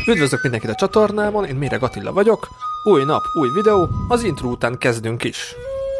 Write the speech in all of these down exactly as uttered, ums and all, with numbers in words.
Üdvözlök mindenkit a csatornámon, én Méreg Attila vagyok. Új nap, új videó, az intro után kezdünk is.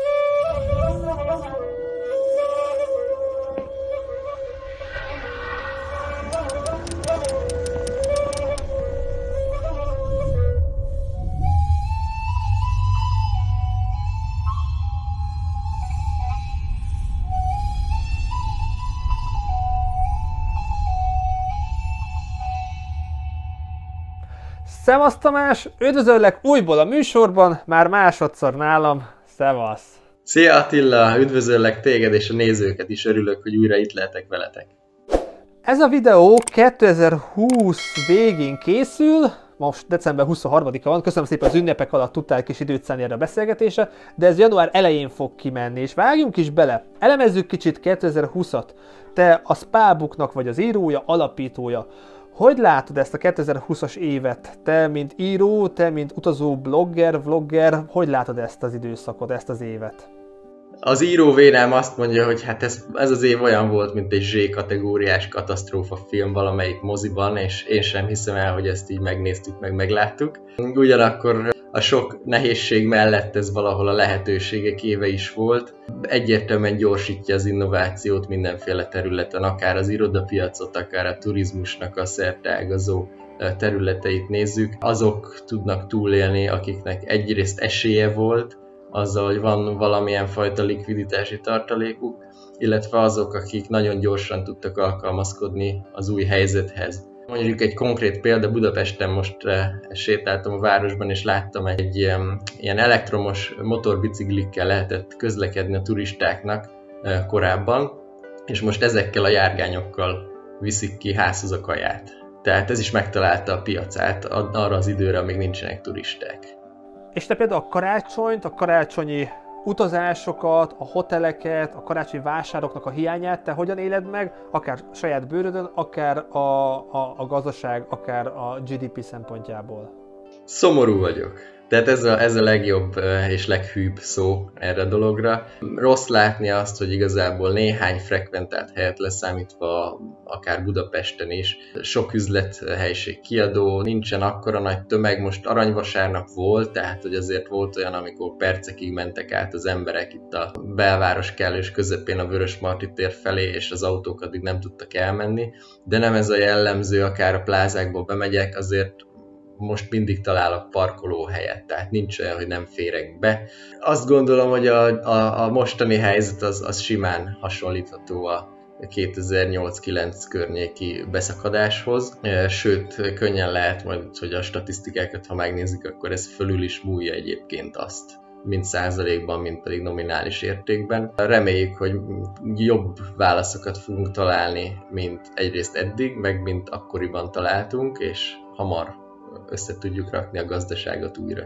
Szevasz Tamás, üdvözöllek újból a műsorban, már másodszor nálam, szevasz! Szia Attila, üdvözöllek téged és a nézőket is, örülök, hogy újra itt lehetek veletek. Ez a videó kétezer-húsz végén készül, most december huszonharmadika van, köszönöm szépen, az ünnepek alatt tudtál kis időt szállni erre a beszélgetésre, de ez január elején fog kimenni, és vágjunk is bele. Elemezzük kicsit kétezer-húszat, te a Spellbooknak vagy az írója, alapítója. Hogy látod ezt a kétezer-húszas évet? Te, mint író, te, mint utazó blogger, vlogger, hogy látod ezt az időszakot, ezt az évet? Az író vélem azt mondja, hogy hát ez, ez az év olyan volt, mint egy Z-kategóriás katasztrófa film valamelyik moziban, és én sem hiszem el, hogy ezt így megnéztük, meg megláttuk. Ugyanakkor a sok nehézség mellett ez valahol a lehetőségek éve is volt. Egyértelműen gyorsítja az innovációt mindenféle területen, akár az irodapiacot, akár a turizmusnak a szerteágazó területeit nézzük. Azok tudnak túlélni, akiknek egyrészt esélye volt, azzal, hogy van valamilyen fajta likviditási tartalékuk, illetve azok, akik nagyon gyorsan tudtak alkalmazkodni az új helyzethez. Mondjuk egy konkrét példa, Budapesten most sétáltam a városban, és láttam egy ilyen, ilyen elektromos motorbiciklikkel lehetett közlekedni a turistáknak korábban, és most ezekkel a járgányokkal viszik ki házhoz a kaját. Tehát ez is megtalálta a piacát arra az időre, amíg nincsenek turisták. És te például a karácsonyt, a karácsonyi utazásokat, a hoteleket, a karácsonyi vásároknak a hiányát te hogyan éled meg, akár saját bőrödön, akár a, a, a gazdaság, akár a gé dé pé szempontjából? Szomorú vagyok. Tehát ez a, ez a legjobb és leghűbb szó erre a dologra. Rossz látni azt, hogy igazából néhány frekventált helyet leszámítva, akár Budapesten is, sok üzlethelység kiadó, nincsen akkora nagy tömeg, most aranyvasárnap volt, tehát hogy azért volt olyan, amikor percekig mentek át az emberek itt a belváros kellős közepén a Vörösmarty tér felé, és az autók addig nem tudtak elmenni, de nem ez a jellemző, akár a plázákból bemegyek, azért most mindig találok parkolóhelyet, tehát nincs olyan, hogy nem férek be. Azt gondolom, hogy a, a, a mostani helyzet az, az simán hasonlítható a kétezer-nyolc-kilenc környéki beszakadáshoz, sőt, könnyen lehet majd, hogy a statisztikákat, ha megnézzük, akkor ez fölül is múlja egyébként azt, mind százalékban, mind pedig nominális értékben. Reméljük, hogy jobb válaszokat fogunk találni, mint egyrészt eddig, meg mint akkoriban találtunk, és hamar össze tudjuk rakni a gazdaságot újra.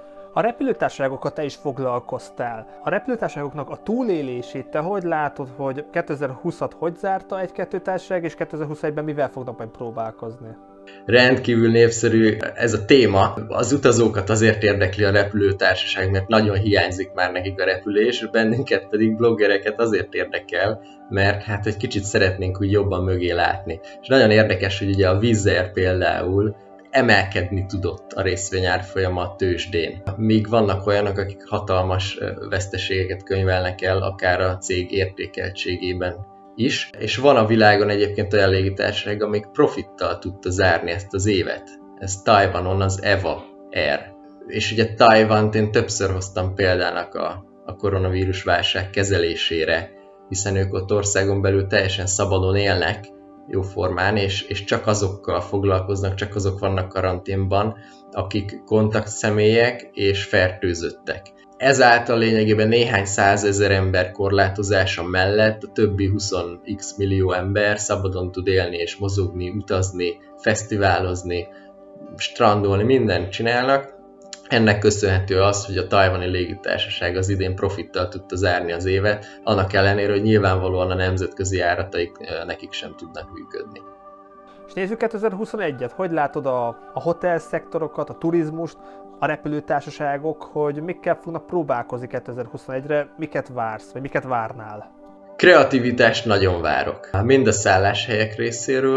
A repülőtársaságokkal te is foglalkoztál. A repülőtársaságoknak a túlélését te hogy látod, hogy kétezer-húszat hogy zárta egy-kettő társaság, és kétezer-huszonegyben mivel fognak majd próbálkozni? Rendkívül népszerű ez a téma. Az utazókat azért érdekli a repülőtársaság, mert nagyon hiányzik már nekik a repülés, bennünket pedig bloggereket azért érdekel, mert hát egy kicsit szeretnénk úgy jobban mögé látni. És nagyon érdekes, hogy ugye a Wizz Air például emelkedni tudott a részvényárfolyama a tőzsdén. Míg vannak olyanok, akik hatalmas veszteségeket könyvelnek el, akár a cég értékeltségében is. És van a világon egyébként olyan légitársaság, amik profittal tudta zárni ezt az évet. Ez Tajvanon az EVA Air. És ugye Tajvant én többször hoztam példának a, a koronavírus válság kezelésére, hiszen ők ott országon belül teljesen szabadon élnek, jóformán, és, és csak azokkal foglalkoznak, csak azok vannak karanténban, akik kontaktszemélyek és fertőzöttek. Ezáltal lényegében néhány százezer ember korlátozása mellett a többi húsz x millió ember szabadon tud élni és mozogni, utazni, fesztiválozni, strandolni, mindent csinálnak. Ennek köszönhető az, hogy a tajvani légitársaság az idén profittal tudta zárni az évet, annak ellenére, hogy nyilvánvalóan a nemzetközi járataik nekik sem tudnak működni. És nézzük kétezer-huszonegyet, hogy látod a, a hotel szektorokat, a turizmust, a repülőtársaságok, hogy mikkel fognak próbálkozni kétezer-huszonegyre, miket vársz, vagy miket várnál? Kreativitást nagyon várok. Mind a szálláshelyek részéről,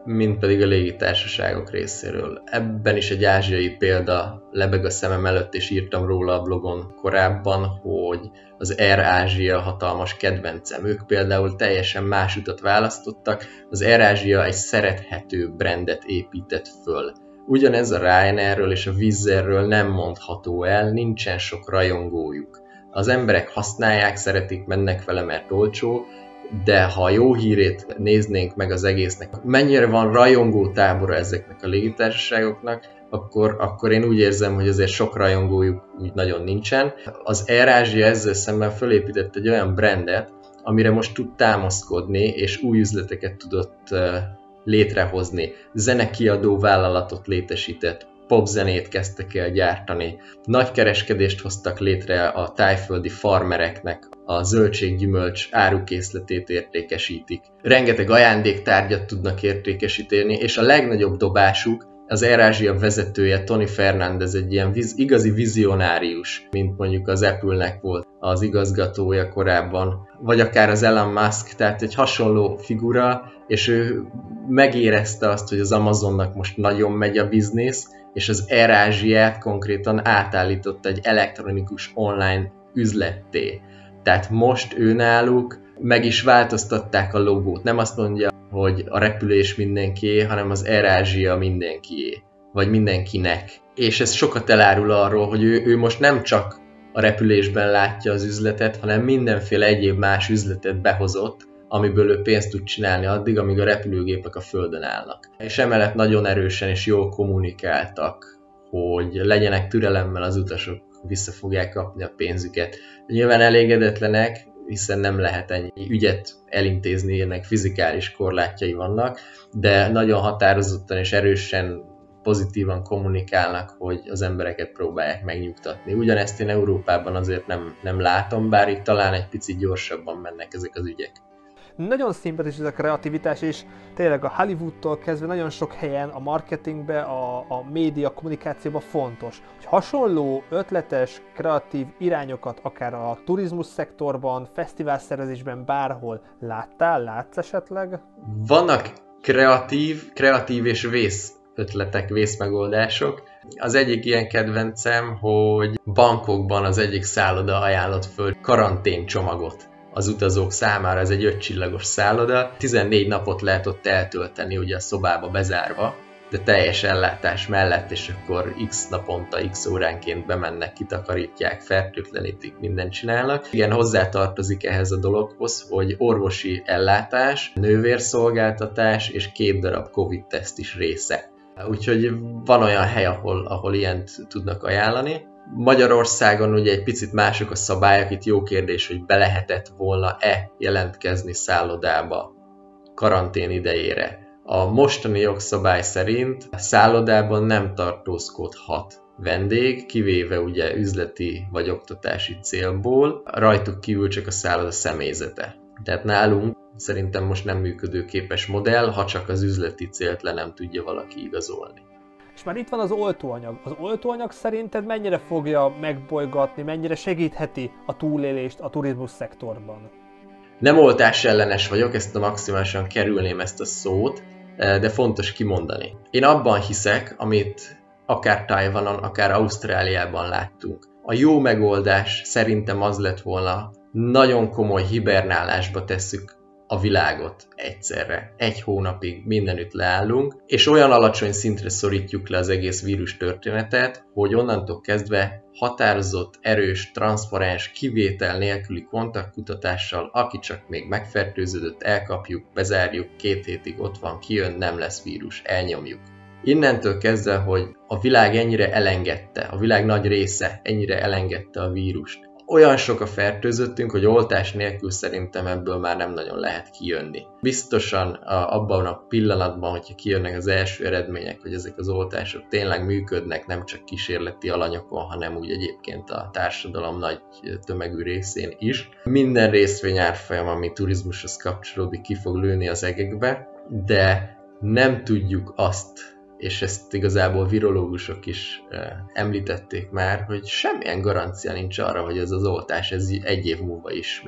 mind pedig a légitársaságok részéről. Ebben is egy ázsiai példa lebeg a szemem előtt, és írtam róla a blogon korábban, hogy az Air Asia hatalmas kedvencem. Ők például teljesen más utat választottak, az Air Asia egy szerethető brandet épített föl. Ugyanez a Ryanairről és a Wizz Airről nem mondható el, nincsen sok rajongójuk. Az emberek használják, szeretik, mennek vele, mert olcsó, de ha a jó hírét néznénk meg az egésznek, mennyire van rajongó tábora ezeknek a légitársaságoknak, akkor, akkor én úgy érzem, hogy azért sok rajongójuk úgy nagyon nincsen. Az Air Asia ezzel szemben fölépített egy olyan brandet, amire most tud támaszkodni, és új üzleteket tudott létrehozni. Zenekiadó vállalatot létesített, popzenét kezdtek el gyártani, nagy kereskedést hoztak létre a tájföldi farmereknek, a zöldséggyümölcs árukészletét értékesítik. Rengeteg ajándéktárgyat tudnak értékesíteni, és a legnagyobb dobásuk az Air Asia vezetője, Tony Fernandez, egy ilyen viz, igazi vizionárius, mint mondjuk az Apple-nek volt az igazgatója korábban, vagy akár az Elon Musk, tehát egy hasonló figura, és ő megérezte azt, hogy az Amazonnak most nagyon megy a biznisz, és az Air Asia-t konkrétan átállította egy elektronikus online üzletté. Tehát most ő náluk meg is változtatták a logót. Nem azt mondja, hogy a repülés mindenkié, hanem az Air Asia mindenkié, vagy mindenkinek. És ez sokat elárul arról, hogy ő, ő most nem csak a repülésben látja az üzletet, hanem mindenféle egyéb más üzletet behozott, amiből ő pénzt tud csinálni addig, amíg a repülőgépek a földön állnak. És emellett nagyon erősen és jól kommunikáltak, hogy legyenek türelemmel az utasok, vissza fogják kapni a pénzüket. Nyilván elégedetlenek, hiszen nem lehet ennyi ügyet elintézni, ennek fizikális korlátjai vannak, de nagyon határozottan és erősen pozitívan kommunikálnak, hogy az embereket próbálják megnyugtatni. Ugyanezt én Európában azért nem, nem látom, bár itt talán egy picit gyorsabban mennek ezek az ügyek. Nagyon szimpatikus ez a kreativitás, és tényleg a Hollywoodtól kezdve nagyon sok helyen a marketingbe, a, a média kommunikációban fontos. Hogy hasonló ötletes, kreatív irányokat akár a turizmus szektorban, fesztiválszervezésben bárhol láttál, látsz esetleg? Vannak kreatív, kreatív és vész ötletek, vészmegoldások. Az egyik ilyen kedvencem, hogy Bangkokban az egyik szálloda ajánlott föl karanténcsomagot az utazók számára. Ez egy ötcsillagos szálloda. tizennégy napot lehet ott eltölteni, ugye a szobába bezárva, de teljes ellátás mellett, és akkor x naponta, x óránként bemennek, kitakarítják, fertőtlenítik, mindent csinálnak. Igen, hozzátartozik ehhez a dologhoz, hogy orvosi ellátás, nővérszolgáltatás és két darab Covid-teszt is része. Úgyhogy van olyan hely, ahol, ahol ilyent tudnak ajánlani. Magyarországon ugye egy picit mások a szabályok, itt jó kérdés, hogy be lehetett volna-e jelentkezni szállodába karantén idejére. A mostani jogszabály szerint a szállodában nem tartózkodhat vendég, kivéve ugye üzleti vagy oktatási célból, rajtuk kívül csak a szálloda személyzete. Tehát nálunk szerintem most nem működőképes modell, ha csak az üzleti célt le nem tudja valaki igazolni. És már itt van az oltóanyag. Az oltóanyag szerinted mennyire fogja megbolygatni, mennyire segítheti a túlélést a turizmus szektorban? Nem oltás ellenes vagyok, ezt a maximálisan kerülném ezt a szót, de fontos kimondani. Én abban hiszek, amit akár Tajvanon, akár Ausztráliában láttunk. A jó megoldás szerintem az lett volna, nagyon komoly hibernálásba tesszük a világot egyszerre. Egy hónapig mindenütt leállunk, és olyan alacsony szintre szorítjuk le az egész vírus történetet, hogy onnantól kezdve határozott, erős, transzparens, kivétel nélküli kontaktkutatással, aki csak még megfertőződött, elkapjuk, bezárjuk, két hétig ott van, kijön, nem lesz vírus, elnyomjuk. Innentől kezdve, hogy a világ ennyire elengedte, a világ nagy része ennyire elengedte a vírust. Olyan sok a fertőzöttünk, hogy oltás nélkül szerintem ebből már nem nagyon lehet kijönni. Biztosan a, abban a pillanatban, hogyha kijönnek az első eredmények, hogy ezek az oltások tényleg működnek, nem csak kísérleti alanyokon, hanem úgy egyébként a társadalom nagy tömegű részén is. Minden részvényárfolyam, ami turizmushoz kapcsolódik, ki fog lőni az egekbe, de nem tudjuk azt, és ezt igazából virológusok is említették már, hogy semmilyen garancia nincs arra, hogy ez az oltás ez egy év múlva is még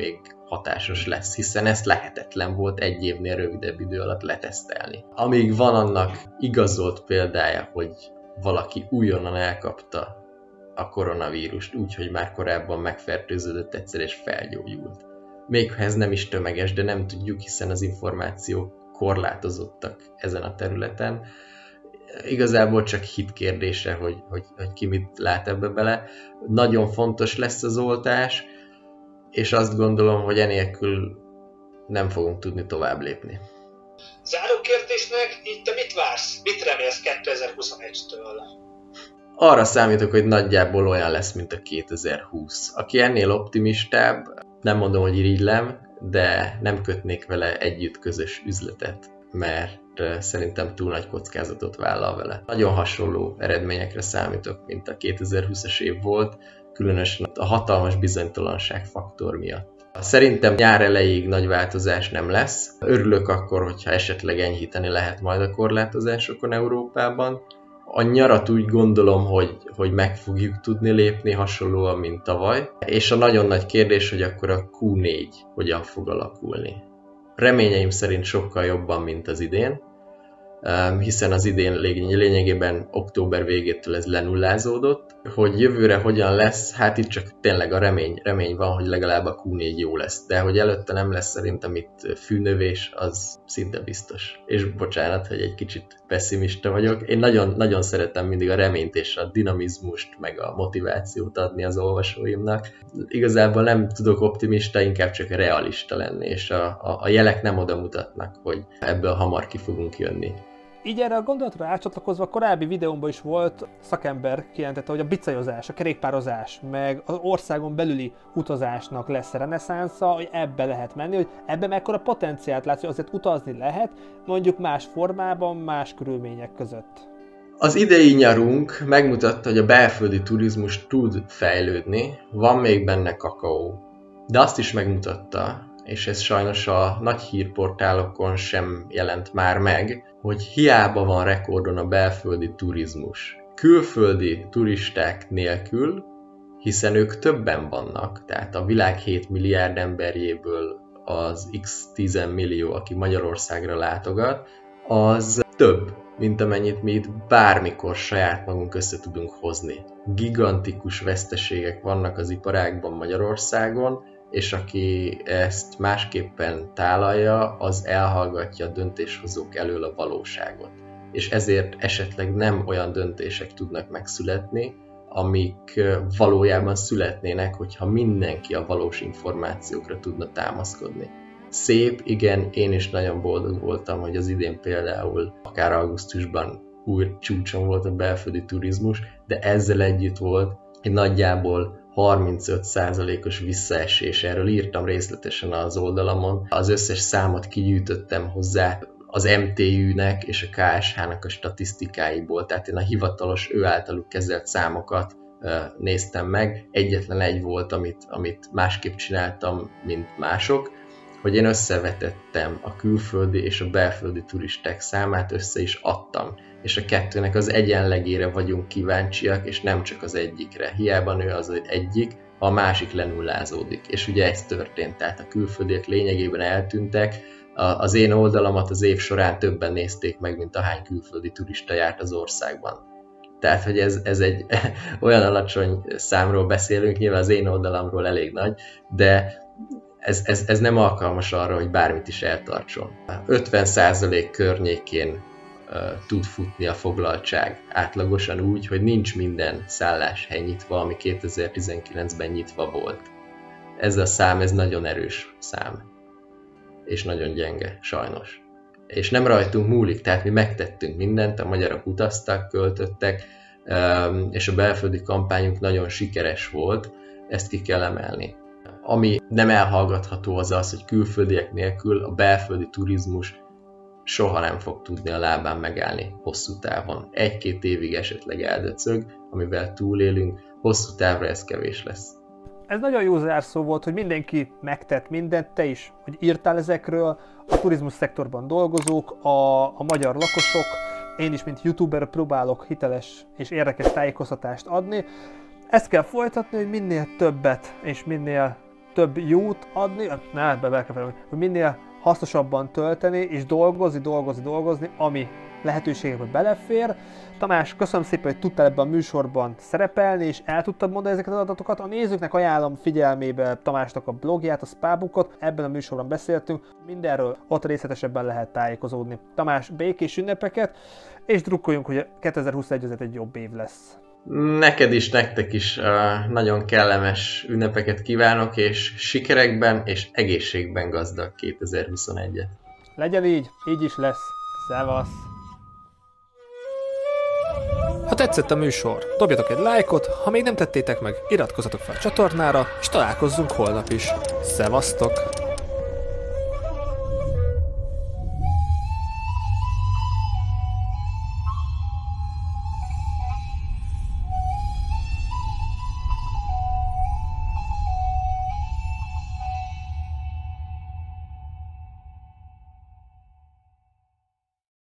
hatásos lesz, hiszen ezt lehetetlen volt egy évnél rövidebb idő alatt letesztelni. Amíg van annak igazolt példája, hogy valaki újonnan elkapta a koronavírust úgy, hogy már korábban megfertőződött egyszer és felgyógyult. Még ha ez nem is tömeges, de nem tudjuk, hiszen az információk korlátozottak ezen a területen. Igazából csak hit kérdése, hogy, hogy, hogy ki mit lát ebbe bele. Nagyon fontos lesz az oltás, és azt gondolom, hogy enélkül nem fogunk tudni tovább lépni. Záró kérdésnek, így te mit vársz? Mit remélsz kétezer-huszonegytől? Arra számítok, hogy nagyjából olyan lesz, mint a kétezer-húsz. Aki ennél optimistább, nem mondom, hogy irigylem, de nem kötnék vele együtt közös üzletet, mert szerintem túl nagy kockázatot vállal vele. Nagyon hasonló eredményekre számítok, mint a kétezer-húszas év volt, különösen a hatalmas bizonytalanság faktor miatt. Szerintem nyár elejéig nagy változás nem lesz. Örülök akkor, hogyha esetleg enyhíteni lehet majd a korlátozásokon Európában. A nyarat úgy gondolom, hogy, hogy meg fogjuk tudni lépni hasonlóan, mint tavaly. És a nagyon nagy kérdés, hogy akkor a kú négy hogyan fog alakulni. Reményeim szerint sokkal jobban, mint az idén, hiszen az idén lényegében október végétől ez lenullázódott. Hogy jövőre hogyan lesz, hát itt csak tényleg a remény, remény van, hogy legalább a kú négy jó lesz, de hogy előtte nem lesz szerintem itt fűnövés, az szinte biztos. És bocsánat, hogy egy kicsit pessimista vagyok. Én nagyon, nagyon szeretem mindig a reményt és a dinamizmust, meg a motivációt adni az olvasóimnak. Igazából nem tudok optimista, inkább csak realista lenni, és a, a, a jelek nem oda mutatnak, hogy ebből hamar ki fogunk jönni. Így erre a gondolatra átcsatlakozva, a korábbi videómban is volt szakember kijelentette, hogy a bicajozás, a kerékpározás, meg az országon belüli utazásnak lesz reneszánsza, hogy ebbe lehet menni, hogy ebbe mekkora potenciált látsz, hogy azért utazni lehet, mondjuk más formában, más körülmények között. Az idei nyarunk megmutatta, hogy a belföldi turizmus tud fejlődni, van még benne kakaó, de azt is megmutatta, és ez sajnos a nagy hírportálokon sem jelent már meg, hogy hiába van rekordon a belföldi turizmus. Külföldi turisták nélkül, hiszen ők többen vannak, tehát a világ hét milliárd emberjéből az x tíz millió, aki Magyarországra látogat, az több, mint amennyit mi itt bármikor saját magunk össze tudunk hozni. Gigantikus veszteségek vannak az iparágban Magyarországon, és aki ezt másképpen tálalja, az elhallgatja a döntéshozók elől a valóságot. És ezért esetleg nem olyan döntések tudnak megszületni, amik valójában születnének, hogyha mindenki a valós információkra tudna támaszkodni. Szép, igen, én is nagyon boldog voltam, hogy az idén például akár augusztusban új csúcson volt a belföldi turizmus, de ezzel együtt volt egy nagyjából harmincöt százalékos visszaesés. Erről írtam részletesen az oldalamon. Az összes számot kigyűjtöttem hozzá az em té ű-nek és a ká es há-nak a statisztikáiból. Tehát én a hivatalos ő általuk kezelt számokat uh, néztem meg. Egyetlen egy volt, amit, amit másképp csináltam, mint mások, hogy én összevetettem a külföldi és a belföldi turisták számát, össze is adtam. És a kettőnek az egyenlegére vagyunk kíváncsiak, és nem csak az egyikre. Hiába nő az egyik, a másik lenullázódik. És ugye ez történt, tehát a külföldiek lényegében eltűntek. Az én oldalamat az év során többen nézték meg, mint ahány külföldi turista járt az országban. Tehát, hogy ez, ez egy olyan alacsony számról beszélünk, nyilván az én oldalamról elég nagy, de ez, ez, ez nem alkalmas arra, hogy bármit is eltartson. ötven százalék környékén tud futni a foglaltság átlagosan úgy, hogy nincs minden szálláshely nyitva, ami kétezer-tizenkilencben nyitva volt. Ez a szám, ez nagyon erős szám, és nagyon gyenge, sajnos. És nem rajtunk múlik, tehát mi megtettünk mindent, a magyarok utaztak, költöttek, és a belföldi kampányunk nagyon sikeres volt, ezt ki kell emelni. Ami nem elhallgatható az az, hogy külföldiek nélkül a belföldi turizmus soha nem fog tudni a lábán megállni hosszú távon. Egy-két évig esetleg eldöcög, amivel túlélünk, hosszú távra ez kevés lesz. Ez nagyon jó zárszó volt, hogy mindenki megtett mindent, te is, hogy írtál ezekről, a turizmus szektorban dolgozók, a, a magyar lakosok, én is, mint youtuber próbálok hiteles és érdekes tájékoztatást adni. Ezt kell folytatni, hogy minél többet és minél több jót adni, ne, be, be kell felelni, hogy minél hasznosabban tölteni, és dolgozni, dolgozni, dolgozni, ami lehetőségekbe belefér. Tamás, köszönöm szépen, hogy tudtál ebben a műsorban szerepelni, és el tudtad mondani ezeket az adatokat. A nézőknek ajánlom figyelmébe Tamásnak a blogját, a Spábookot, ebben a műsorban beszéltünk, mindenről ott részletesebben lehet tájékozódni. Tamás, békés ünnepeket, és drukkoljunk, hogy kétezer-huszonegy azért egy jobb év lesz. Neked is, nektek is uh, nagyon kellemes ünnepeket kívánok, és sikerekben és egészségben gazdag kétezer-huszonegyet. Legyen így, így is lesz. Szevasz! Ha tetszett a műsor, dobjatok egy lájkot, ha még nem tettétek meg, iratkozzatok fel a csatornára, és találkozzunk holnap is. Szevasztok!